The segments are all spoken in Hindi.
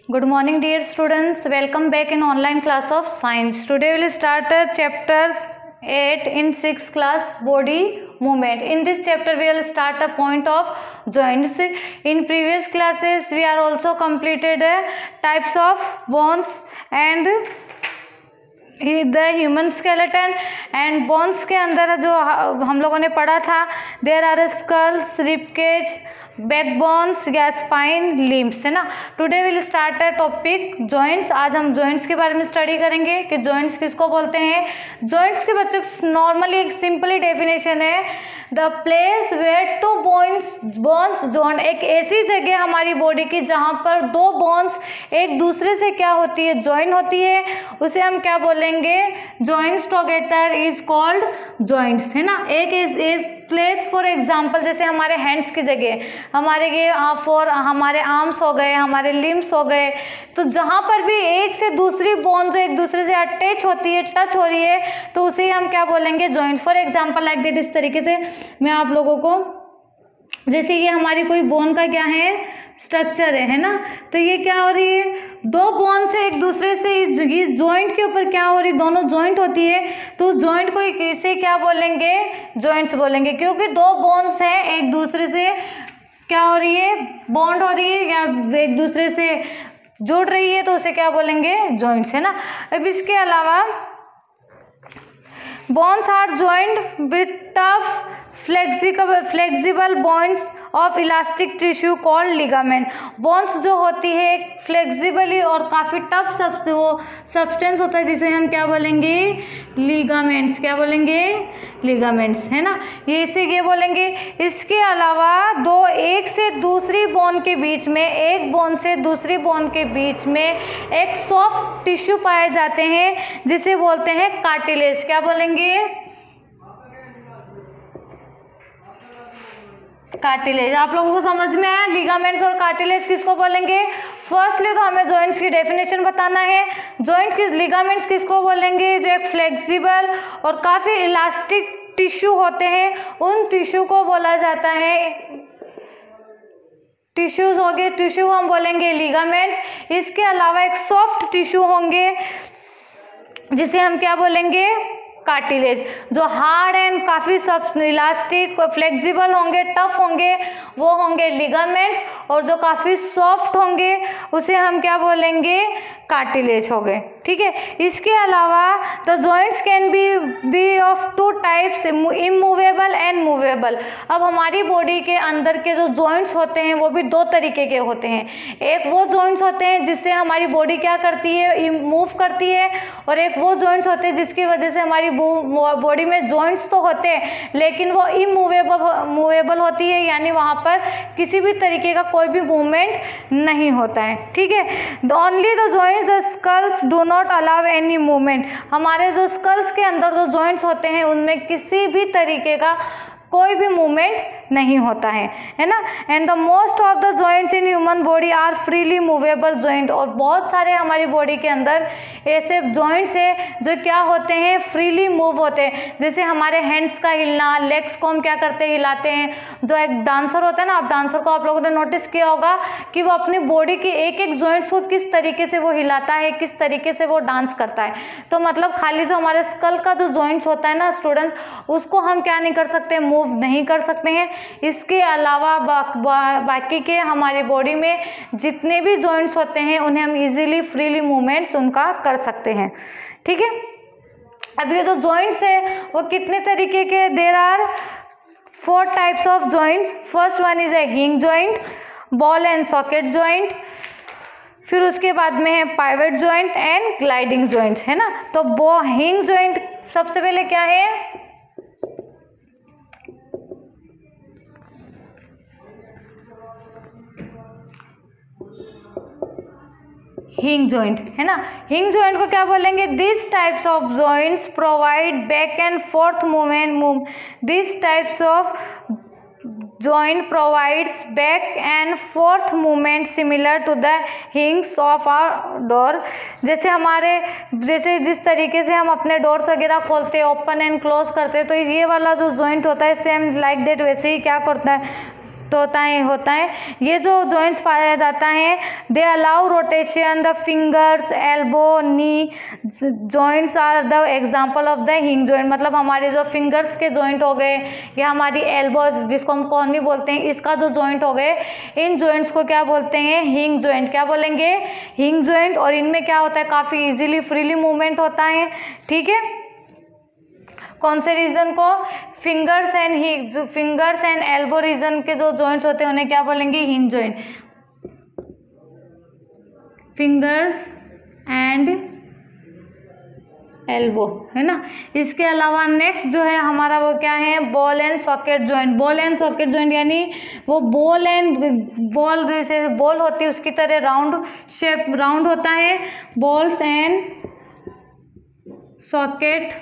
Good morning, dear students. Welcome back in online class of science. Today we will start chapter 8 in 6th class, body movement. In this chapter we will start a point of joints. In previous classes we are also completed types of bones and the human skeleton and bones के अंदर जो हम लोगों ने पढ़ा था, there are skulls, rib cage, backbones या स्पाइन, लिम्स, है ना. Today will start a topic joints. आज हम जॉइंट्स के बारे में स्टडी करेंगे कि जॉइंट्स किसको बोलते हैं. जॉइंट्स के बच्चों नॉर्मली एक सिंपली डेफिनेशन है, the place where two bones join. एक ऐसी जगह हमारी बॉडी की जहाँ पर दो बोन्स एक दूसरे से क्या होती है, जॉइन होती है, उसे हम क्या बोलेंगे, joints together is called joints, है ना. एक प्लेस फॉर एग्जाम्पल जैसे हमारे हैंड्स की जगह हमारे आर्म्स हो गए, हमारे लिम्स हो गए, तो जहाँ पर भी एक से दूसरी बोन जो एक दूसरे से अटैच होती है, टच हो रही है, तो उसे हम क्या बोलेंगे, joint. For example like that. इस तरीके से मैं आप लोगों को, जैसे ये हमारी कोई बोन का क्या है, स्ट्रक्चर है ना, तो ये क्या हो रही है, दो बोन से एक दूसरे से इस जॉइंट के ऊपर क्या हो रही है, दोनों जॉइंट होती है, तो उस जॉइंट को इसे क्या बोलेंगे, जॉइंट्स बोलेंगे. क्योंकि दो बोन्स है एक दूसरे से क्या हो रही है, बॉन्ड हो रही है या एक दूसरे से जुड़ रही है, तो उसे क्या बोलेंगे, जॉइंट्स, है ना. अब इसके अलावा bones are joined with tough flexible bonds of elastic tissue called ligament. Bones जो होती है एक फ्लेक्सिबली और काफ़ी टफ सब्सटेंस होता है जिसे हम क्या बोलेंगे, लिगामेंट्स. क्या बोलेंगे, लिगामेंट्स, है ना. ये बोलेंगे. इसके अलावा एक से दूसरी बोन के बीच में, एक बोन से दूसरी बोन के बीच में एक सॉफ्ट टिश्यू पाए जाते हैं जिसे बोलते हैं कार्टिलेज. क्या बोलेंगे, कार्टिलेज. आप लोगों को समझ में आया, लिगामेंट्स और कार्टिलेज किसको बोलेंगे. फर्स्टली तो हमें जॉइंट्स की डेफिनेशन बताना है. लिगामेंट्स किसको बोलेंगे, जो एक फ्लेक्सिबल और काफ़ी इलास्टिक टिश्यू होते हैं, उन टिश्यू को बोला जाता है, टिश्यूज होंगे, टिश्यू हम बोलेंगे लिगामेंट्स. इसके अलावा एक सॉफ्ट टिश्यू होंगे जिसे हम क्या बोलेंगे, कार्टिलेज. जो हार्ड एंड काफ़ी सब इलास्टिक फ्लेक्सिबल होंगे, टफ होंगे, वो होंगे लिगामेंट्स, और जो काफ़ी सॉफ्ट होंगे उसे हम क्या बोलेंगे, कार्टिलेज हो गए. ठीक है. इसके अलावा the joints can be of two types, immovable and movable. अब हमारी बॉडी के अंदर के जो जॉइंट्स होते हैं वो भी दो तरीके के होते हैं. एक वो जॉइंट्स होते हैं जिससे हमारी बॉडी क्या करती है, मूव करती है, और एक वो जॉइंट्स होते हैं जिसकी वजह से हमारी बॉडी में जॉइंट्स तो होते हैं लेकिन वो मूवेबल होती है, यानी वहाँ पर किसी भी तरीके का कोई भी मूवमेंट नहीं होता है. ठीक है. Only the joints the skulls do not allow any movement. हमारे जो स्कल्स के अंदर जो जॉइंट्स होते हैं उनमें किसी भी तरीके का कोई भी मूवमेंट नहीं होता है ना. And the most of the joints in human body are freely movable joint. और बहुत सारे हमारी बॉडी के अंदर ऐसे जॉइंट्स है जो क्या होते हैं, फ्रीली मूव होते हैं. जैसे हमारे हैंड्स का हिलना, लेग्स को हम क्या करते हैं, हिलाते हैं. जो एक डांसर होता है ना, डांसर को आप लोगों ने नोटिस किया होगा कि वो अपनी बॉडी की एक एक जॉइंट्स को किस तरीके से वो हिलाता है, किस तरीके से वो डांस करता है. तो मतलब खाली जो हमारे स्कल का जो जॉइंट्स होता है ना स्टूडेंट्स, उसको हम क्या नहीं कर सकते, मूव नहीं कर सकते हैं. इसके अलावा बाकी के हमारी बॉडी में जितने भी जॉइंट्स होते हैं उन्हें हम इजीली फ्रीली मूवमेंट्स उनका कर सकते हैं. ठीक है. अब ये जो जॉइंट्स है वो कितने तरीके के, there are 4 types of joints. First one is a hinge joint, ball and socket joint, फिर उसके बाद में है pivot joint and gliding joint, है ना. तो हिंग जॉइंट सबसे पहले क्या है, हिंग जॉइंट, है ना. हिंग जॉइंट को क्या बोलेंगे, this types of joints provide back and forth movement. This types of joint provides back and forth movement similar to the hinges of our door. जैसे जिस तरीके से हम अपने डोर्स वगैरह खोलते हैं, ओपन एंड क्लोज करते हैं, तो ये वाला जो जॉइंट होता है सेम लाइक दैट वैसे ही क्या करता है, होता है ये जो जॉइंट्स पाया जाता है, they allow rotation the fingers, elbow, knee joints are the example of the hinge joint. मतलब हमारे जो फिंगर्स के जॉइंट हो गए या हमारी एल्बो जिसको हम कॉर्नी बोलते हैं, इसका जो जॉइंट हो गए, इन जॉइंट्स को क्या बोलते हैं? हिंग जॉइंट। क्या बोलेंगे? हिंग जॉइंट। और इनमें क्या होता है? काफ़ी इजीली फ्रीली मूवमेंट होता है। ठीक है, कौन से रीजन को? फिंगर्स एंड एल्बो रीजन के जो जॉइंट्स होते हैं उन्हें क्या बोलेंगे? Hinge joint. Fingers and elbow, है ना। इसके अलावा नेक्स्ट जो है हमारा वो क्या है? Ball and socket joint. Ball and socket joint यानी वो बॉल जैसे बॉल होती है उसकी तरह राउंड शेप, राउंड होता है। बॉल्स एंड सॉकेट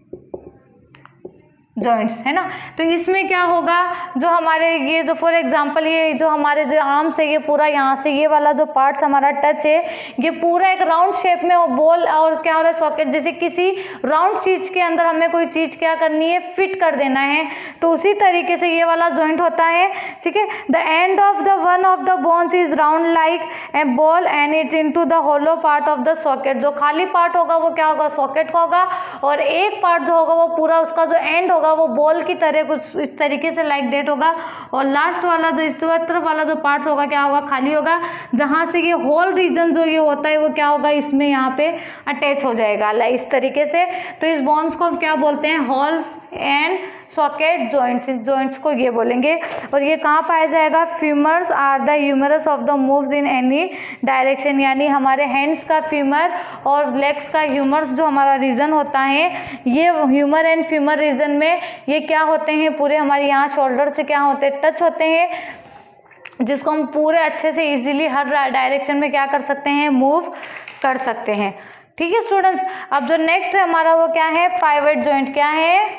जॉइंट्स, है ना। तो इसमें क्या होगा, जो हमारे ये जो फॉर एग्जांपल ये जो हमारे जो आर्म से ये पूरा यहाँ से ये वाला जो पार्ट्स हमारा टच है, ये पूरा एक राउंड शेप में बॉल और क्या हो रहा है? सॉकेट। जैसे किसी राउंड चीज के अंदर हमें कोई चीज क्या करनी है? फिट कर देना है, तो उसी तरीके से ये वाला जॉइंट होता है। ठीक है, the end of the one of the bones is round like a ball and it into the hollow part of the socket. जो खाली पार्ट होगा वो क्या होगा? सॉकेट का होगा, और एक पार्ट जो होगा वो पूरा उसका जो एंड होगा वो बॉल की तरह कुछ इस तरीके से लाइक डेट होगा, और लास्ट वाला जो इस तरफ वाला जो पार्ट होगा क्या होगा? खाली होगा, जहां से ये होल रीजन जो ये होता है वो क्या होगा? इसमें यहाँ पे अटैच हो जाएगा इस तरीके से। तो इस बोन्स को हम क्या बोलते हैं? Balls and socket joints. इस जॉइंट्स को ये बोलेंगे। और ये कहाँ पाया जाएगा? Femurs are the humerus of the moves in any direction. यानी हमारे हैंड्स का फ्यूमर और लेग्स का ह्यूमर्स जो हमारा रीजन होता है, ये ह्यूमर एंड फ्यूमर रीजन में ये क्या होते हैं? पूरे हमारे यहाँ शोल्डर से क्या होते हैं? टच होते हैं, जिसको हम पूरे अच्छे से इजीली हर डायरेक्शन में क्या कर सकते हैं? मूव कर सकते हैं। ठीक है स्टूडेंट्स, अब जो नेक्स्ट है हमारा वो क्या है? Pivot joint. क्या है?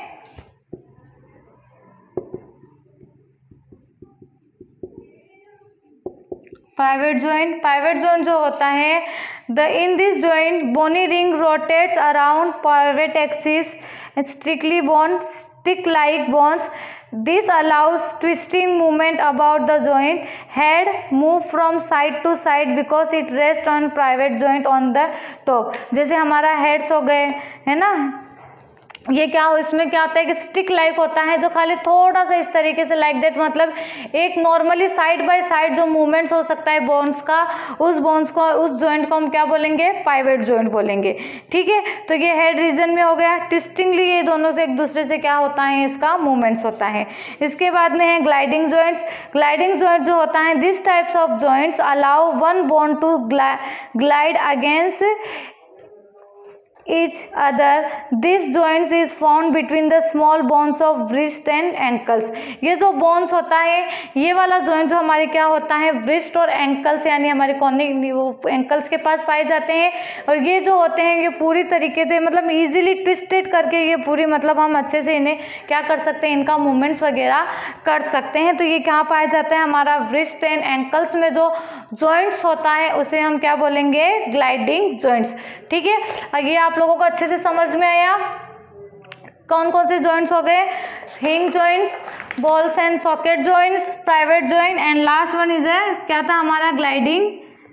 Pivot joint. पाइवट जॉइंट जो होता है, in this joint bony ring rotates around pivot axis strictly bone stick like bones. This allows twisting movement about the joint. Head move from side to side because it rests on private joint on the top. जैसे हमारा हेड्स हो गए, है ना, ये क्या हो, इसमें क्या होता है कि स्टिक लाइक होता है जो खाली थोड़ा सा इस तरीके से लाइक दैट, मतलब एक नॉर्मली साइड बाय साइड जो मूवमेंट्स हो सकता है बोन्स का, उस बोन्स को, उस जॉइंट को हम क्या बोलेंगे? पाइवट जॉइंट बोलेंगे। ठीक है, तो ये हेड रीजन में हो गया। ट्विस्टिंगली ये दोनों से एक दूसरे से क्या होता है? इसका मूवमेंट्स होता है। इसके बाद में है ग्लाइडिंग जॉइंट्स। ग्लाइडिंग जॉइंट जो होता है, this types of joints allow one bone to glide against each other. This joints is found between the small bones of wrist and ankles. ये जो bones होता है, ये वाला joint जो हमारे क्या होता है? wrist और ankles यानी हमारे ankles के पास पाए जाते हैं। और ये जो होते हैं ये पूरी तरीके से मतलब easily twisted करके ये पूरी मतलब हम अच्छे से इन्हें क्या कर सकते हैं? इनका movements वगैरह कर सकते हैं। तो ये कहाँ पाया जाता है? हमारा wrist and ankles में जो joints होता है उसे हम क्या बोलेंगे? Gliding joints। ठीक है, ये आप लोगों को अच्छे से समझ में आया? कौन कौन से जॉइंट्स हो गए? Hinge joints, balls and socket joints, private joint, and last one is क्या था हमारा? Gliding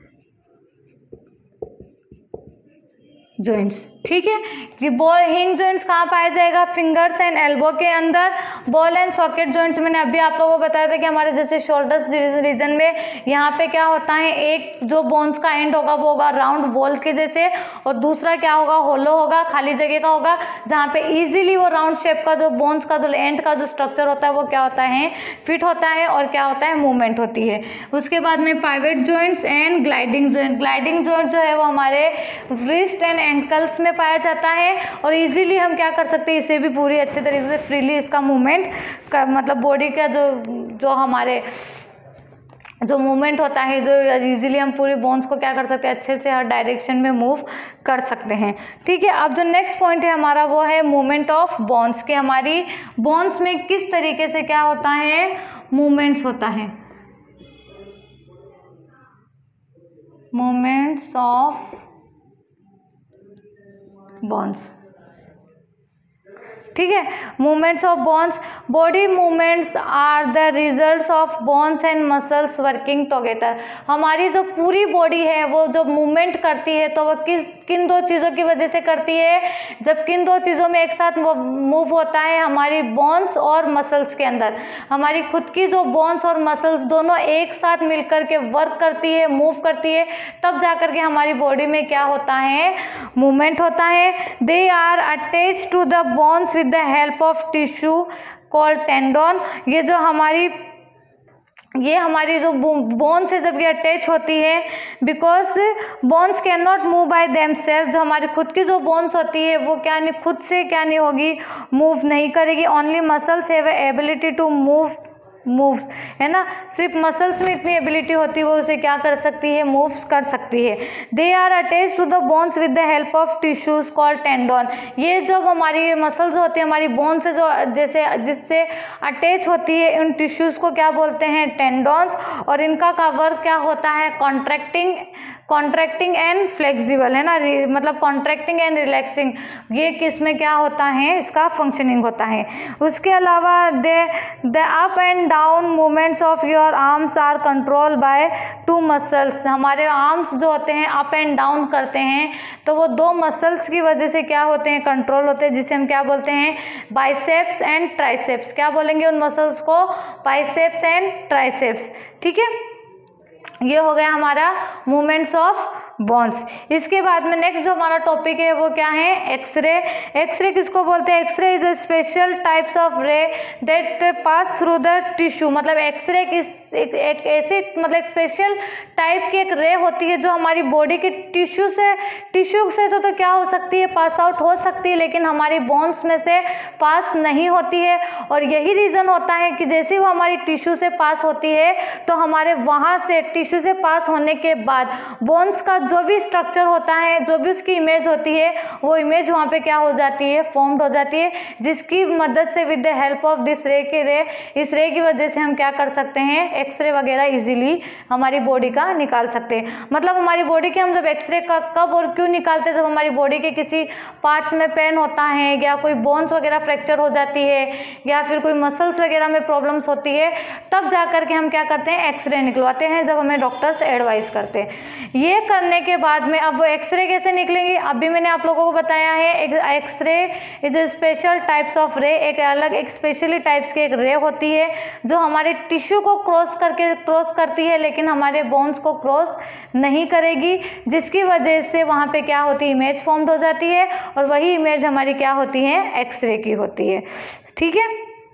joints. ठीक है, ये बॉल हिंग जॉइंट्स कहाँ पाया जाएगा? फिंगर्स एंड एल्बो के अंदर। बॉल एंड सॉकेट जॉइंट्स मैंने अभी आप लोगों को बताया था कि हमारे जैसे शोल्डर्स रीजन में यहाँ पे क्या होता है? एक जो बोन्स का एंड होगा वो होगा राउंड बॉल के जैसे, और दूसरा क्या होगा? होलो होगा, खाली जगह का होगा, जहाँ पे इजीली वो राउंड शेप का जो बोन्स का जो एंड का जो स्ट्रक्चर होता है वो क्या होता है? फिट होता है, और क्या होता है? मूवमेंट होती है। उसके बाद में pivot joints and gliding joint. Gliding joint जो है वो हमारे रिस्ट एंड एंकल्स में पाया जाता है, और इजीली हम क्या कर सकते हैं? इसे भी पूरी अच्छे तरीके से फ्रीली इसका मूवमेंट का मतलब बॉडी का जो हमारे जो मूवमेंट होता है, जो इजीली हम पूरी बोन्स को क्या कर सकते हैं? अच्छे से हर डायरेक्शन में मूव कर सकते हैं। ठीक है, अब जो नेक्स्ट पॉइंट है हमारा वो है मूवमेंट ऑफ बोन्स, के हमारी बोन्स में किस तरीके से क्या होता है? मूवमेंट्स होता है। Movements of bones. ठीक है। Movements of bones, body movements are the results of bones and muscles working together. हमारी जो पूरी बॉडी है वो जब मूवमेंट करती है तो वो किन दो चीज़ों की वजह से करती है, जब किन दो चीज़ों में एक साथ वो मूव होता है, हमारी बोन्स और मसल्स के अंदर। हमारी खुद की जो बोन्स और मसल्स दोनों एक साथ मिलकर के वर्क करती है, मूव करती है, तब जाकर के हमारी बॉडी में क्या होता है, मूवमेंट होता है। They are attached to the bones with the help of tissue called tendon. ये हमारी जो बोन्स है जब ये अटैच होती है, because bones can not move by themselves. जो हमारी खुद की जो बोन्स होती है वो क्या नहीं, खुद से क्या नहीं होगी, मूव नहीं करेगी। Only muscles have ability to moves, है ना, सिर्फ मसल्स में इतनी एबिलिटी होती है वो उसे क्या कर सकती है, मूव्स कर सकती है। They are attach to the bones with the help of tissues called tendon. ये जब हमारी मसल्स होती है, हमारी बोन से जो जिससे अटैच होती है, उन टिश्यूज को क्या बोलते हैं, टेंडन्स। और इनका का वर्क क्या होता है, कॉन्ट्रैक्टिंग एंड फ्लेक्सिबल, है ना, मतलब कॉन्ट्रैक्टिंग एंड रिलैक्सिंग, ये किस में क्या होता है, इसका फंक्शनिंग होता है। उसके अलावा the up and down movements of your arms are control by two muscles. हमारे आर्म्स जो होते हैं अप एंड डाउन करते हैं तो वो दो मसल्स की वजह से क्या होते हैं, कंट्रोल होते हैं, जिसे हम क्या बोलते हैं, बाइसेप्स एंड ट्राइसेप्स। क्या बोलेंगे उन मसल्स को, बाइसेप्स एंड ट्राइसेप्स। ठीक है, ये हो गया हमारा मूवमेंट्स ऑफ बोन्स। इसके बाद में नेक्स्ट जो हमारा टॉपिक है वो क्या है, एक्सरे। एक्सरे किसको बोलते हैं, X-ray is a special types of ray that pass through the tissue. मतलब एक्सरे एक ऐसी मतलब स्पेशल टाइप की एक रे होती है जो हमारी बॉडी के टिश्यू से तो क्या हो सकती है, पास आउट हो सकती है, लेकिन हमारी बोन्स में से पास नहीं होती है। और यही रीज़न होता है कि जैसे वो हमारी टिश्यू से पास होती है तो हमारे वहाँ से टिश्यू से पास होने के बाद बोन्स का जो भी स्ट्रक्चर होता है, जो भी उसकी इमेज होती है, वो इमेज वहाँ पे क्या हो जाती है, फॉर्म्ड हो जाती है, जिसकी मदद से with the help of this इस रे की वजह से हम क्या कर सकते हैं, एक्सरे वगैरह इजीली हमारी बॉडी का निकाल सकते हैं। मतलब हमारी बॉडी के हम जब एक्सरे का कब और क्यों निकालते हैं, जब हमारी बॉडी के किसी पार्ट्स में पेन होता है या कोई बोन्स वगैरह फ्रैक्चर हो जाती है या फिर कोई मसल्स वगैरह में प्रॉब्लम्स होती है, तब जा कर के हम क्या करते हैं, एक्सरे निकलवाते हैं, जब हमें डॉक्टर्स एडवाइस करते हैं। ये करने के बाद में अब वो एक्सरे कैसे निकलेंगे, अभी मैंने आप लोगों को बताया है। X-ray is a special types of ray, एक स्पेशली टाइप्स की एक रे होती है जो हमारे टिश्यू को क्रॉस करती है, लेकिन हमारे बोन्स को क्रॉस नहीं करेगी, जिसकी वजह से वहाँ पे क्या होती है, इमेज फॉर्म्ड हो जाती है, और वही इमेज हमारी क्या होती है, एक्सरे की होती है। ठीक है,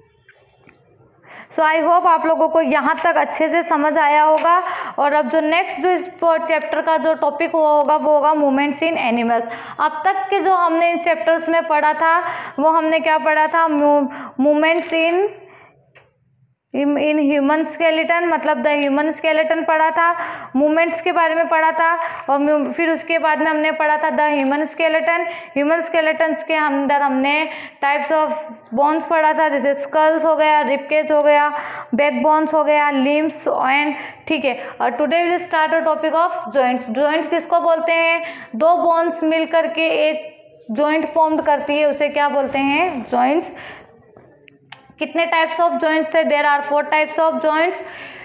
सो आई होप आप लोगों को यहाँ तक अच्छे से समझ आया होगा। और अब जो नेक्स्ट जो इस चैप्टर का जो टॉपिक होगा वो होगा मूवमेंट्स इन एनिमल्स। अब तक के जो हमने इन चैप्टर्स में पढ़ा था वो हमने क्या पढ़ा था, मूवमेंट्स इन ह्यूमन स्केलेटन, मतलब द ह्यूमन स्केलेटन पढ़ा था, मूवमेंट्स के बारे में पढ़ा था। और फिर उसके बाद में हमने पढ़ा था द ह्यूमन स्केलेटन्स के अंदर हमने टाइप्स ऑफ बोन्स पढ़ा था, जैसे स्कल्स हो गया, रिबकेज हो गया, बैक बोन्स हो गया, लिम्स एंड, ठीक है। और today will start a topic of joints. Joints किसको बोलते हैं, दो बोन्स मिल करके एक जॉइंट फॉर्म्ड करती है, उसे क्या बोलते हैं, जॉइंट्स। कितने टाइप्स ऑफ जॉइंट्स थे, there are 4 types of joints,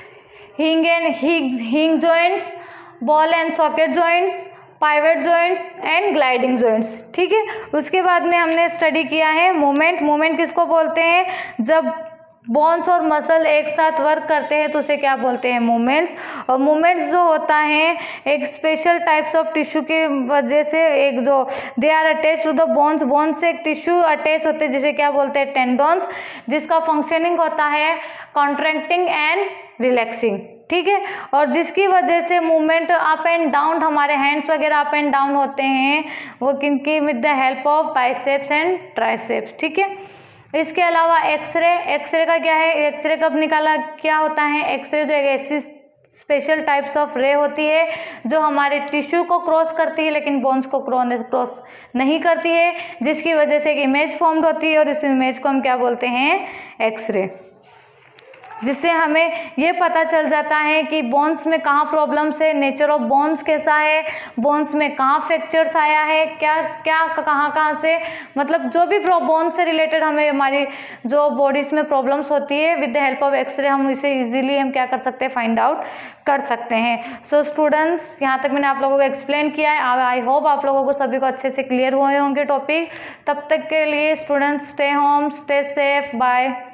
hinge joints, ball and socket joints, pivot joints and gliding joints. ठीक है, उसके बाद में हमने स्टडी किया है मूवमेंट किसको बोलते हैं, जब बोन्स और मसल एक साथ वर्क करते हैं तो उसे क्या बोलते हैं, मूवमेंट्स। और मूवमेंट्स जो होता है एक स्पेशल टाइप्स ऑफ टिश्यू की वजह से, एक जो they are attach to the bones से एक टिश्यू अटैच होते हैं जिसे क्या बोलते हैं, टेंडन्स, जिसका फंक्शनिंग होता है कॉन्ट्रैक्टिंग एंड रिलैक्सिंग। ठीक है, और जिसकी वजह से मूवमेंट अप एंड डाउन, हमारे हैंड्स वगैरह अप एंड डाउन होते हैं, वो किनकी, with the help of biceps and triceps. ठीक है, इसके अलावा एक्सरे का क्या है, एक्सरे कब निकाला, क्या होता है, एक्सरे जो एक ऐसी स्पेशल टाइप्स ऑफ रे होती है जो हमारे टिश्यू को क्रॉस करती है लेकिन बोन्स को क्रॉस नहीं करती है, जिसकी वजह से एक इमेज फॉर्म्ड होती है, और इस इमेज को हम क्या बोलते हैं, एक्सरे। जिससे हमें ये पता चल जाता है कि बोन्स में कहाँ प्रॉब्लम्स है, नेचर ऑफ बोन्स कैसा है, बोन्स में कहाँ फ्रैक्चर्स आया है, क्या क्या कहाँ से, मतलब जो भी बोन्स से रिलेटेड हमें हमारी जो बॉडीज़ में प्रॉब्लम्स होती है, with the help of X-ray हम इसे इजीली हम क्या कर सकते हैं, फाइंड आउट कर सकते हैं। सो स्टूडेंट्स, यहाँ तक मैंने आप लोगों को एक्सप्लेन किया है। आई होप आप लोगों को सभी को अच्छे से क्लियर हुए होंगे टॉपिक। तब तक के लिए students stay home, stay safe, bye.